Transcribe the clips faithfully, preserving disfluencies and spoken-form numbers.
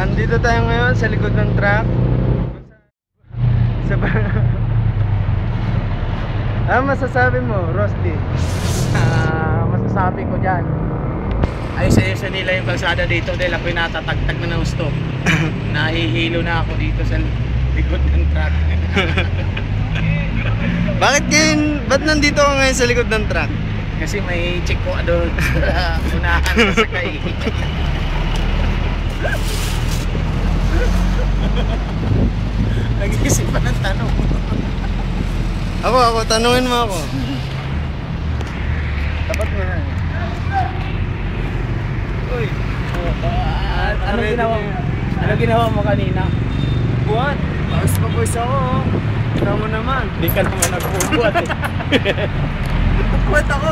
Andito tayo ngayon sa likod ng truck. Sa ah, masasabi mo, Rusty? Uh, masasabi ko dyan, ayos-ayos nila yung kalsada dito dahil ako'y natatagtag na ng gusto. Nahihilo na ako dito sa likod ng truck. Bakit ngayon, ba't nandito ka ngayon sa likod ng truck? Kasi may chick ko doon sa unahan sa sakay. Nag-iisip pa ng tanong. Ako, ako, tanungin mo ako. Dapat mo na. Uy. Uh, ano ginawa mo? Ano ginawa mo kanina? Buwan. Bawas pa boys ako. Ito mo naman. Hindi ka naman nagbubuhat eh. Buwan ako.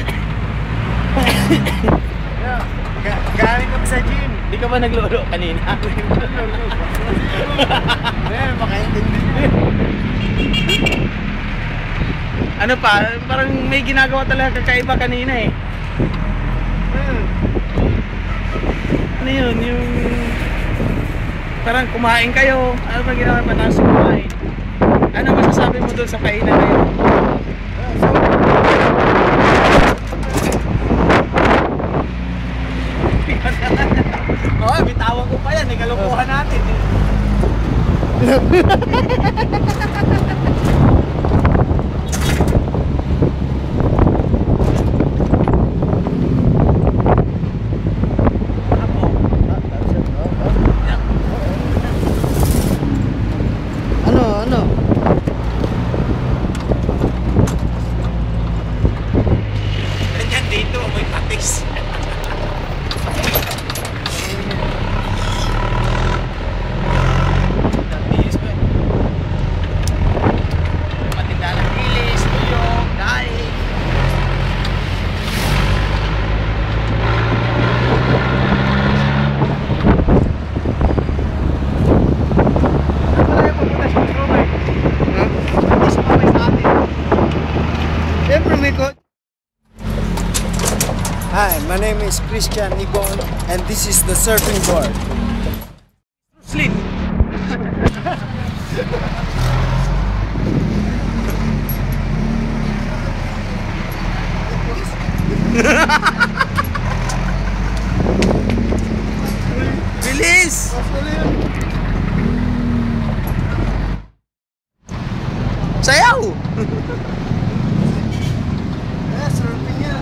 Galing kami sa gym. Hindi ka ba naglolo kanina? Eh, makaintindi. Ano pa? Parang may ginagawa talaga kakaiba kanina eh. Ano yun? Yung parang kumain kayo. Ano ba ginawa pa tayo kumain? Ano masasabi mo doon sa kainan na yun? Oo, bitawan ko pa yan eh. Kalukuhan natin eh. Hi, my name is Christian Igon and this is the surfing board. Sleep. Release. Sayaw. Eh, surfing yan.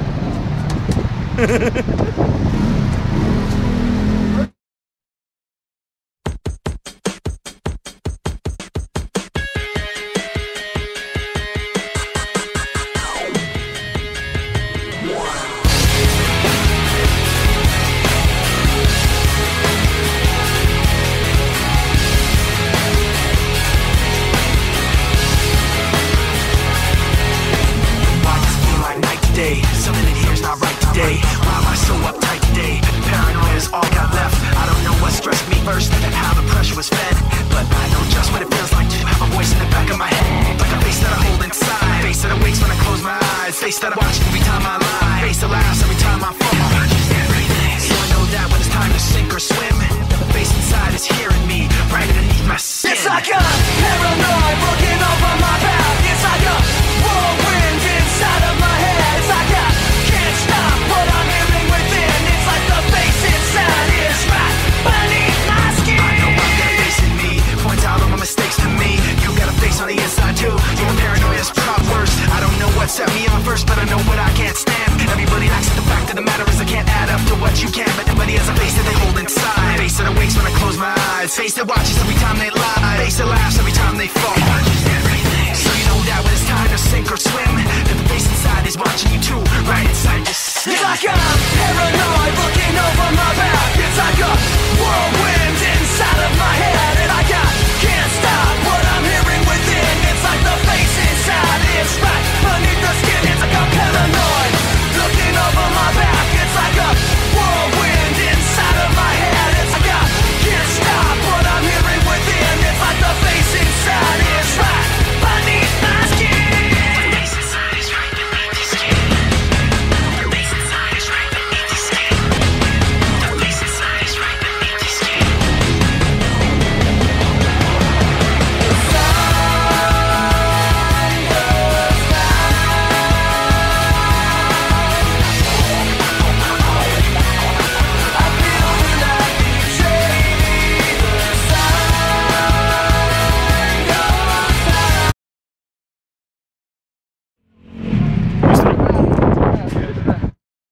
Something in here's not right today. Why am I so uptight today? Paranoia is all got left. I don't know what stressed me first and how the pressure was fed, but I know just what it feels like to have a voice in the back of my head, like a face that I hold inside, face that awakes when I close my eyes, face that I watch every time I lie, face that laughs every time I fall. So I know that when it's time to sink or swim, the face inside is hearing me right underneath my skin. It's like a paranoid looking over my back. It's like a whirlwind inside of my head. It's like I can't stop what I'm hearing within. It's like the face inside is right beneath my skin. I know I've got a face in me, points out all my mistakes to me. You got a face on the inside too. Your paranoia's proud worse. I don't know what set me on first, but I know what I can't stand. Everybody acts like the fact of the matter is I can't add up to what you can, but everybody has a face that they hold inside. Face that awakes when I close my eyes. Face that watches every time they lie. Face that laughs every time they fall. So you know that when it's time to sink or swim, that the face inside is watching you too, right inside your skin. It's like I'm paranoid looking over my back. It's like a